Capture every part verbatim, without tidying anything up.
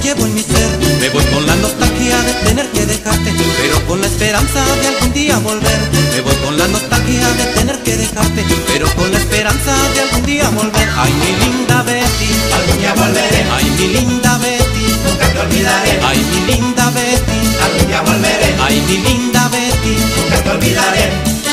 llevo en mi ser. Me voy con la nostalgia de tener que dejarte, pero con la esperanza de algún día volver. Me voy con la nostalgia de tener que dejarte, pero con la esperanza de algún día volver. Ay, mi linda Betty, algún día volveré. ay, mi linda Betty, Nunca te olvidaré. ay, mi linda Betty, Algún día volveré. ay, mi linda Betty. Nunca te olvidaré.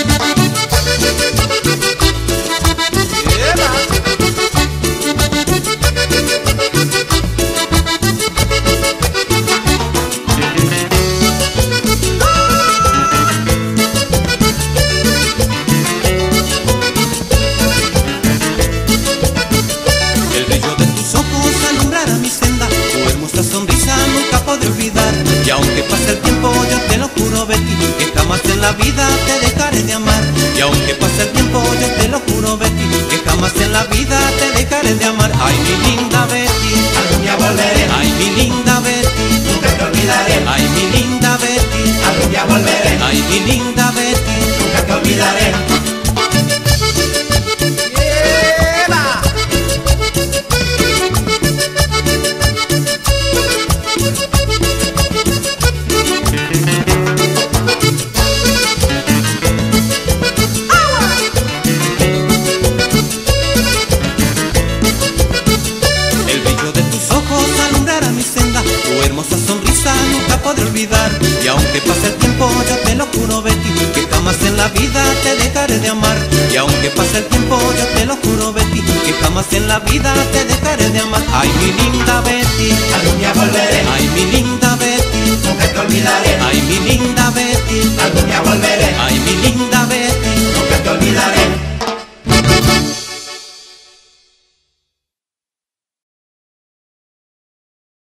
El brillo de tus ojos alumbrará mi senda, tu hermosa sonrisa nunca podré olvidar. Y aunque pase el tiempo yo te lo juro Betty, que jamás en la vida te dejaré de amar. Y aunque pase el tiempo yo te lo juro Betty, que jamás en la vida te dejaré de amar. Ay, mi linda Betty, Algún día volveré. ay, mi linda Betty, Nunca te olvidaré. ay, mi linda Betty, Algún día volveré. ay, mi linda Betty. Nunca te olvidaré. El brillo de tus ojos alumbrará mi senda, tu hermosa sonrisa nunca podré olvidar. Y aunque pase el tiempo yo te lo juro Betty, que jamás en la vida te dejaré de amar. Y aunque pase el tiempo yo te lo juro Betty, que jamás en la vida te dejaré de amar. Ay, mi linda Betty, Algún día volveré. ay, mi linda Betty, Nunca te olvidaré. ay, mi linda Betty, Algún día volveré.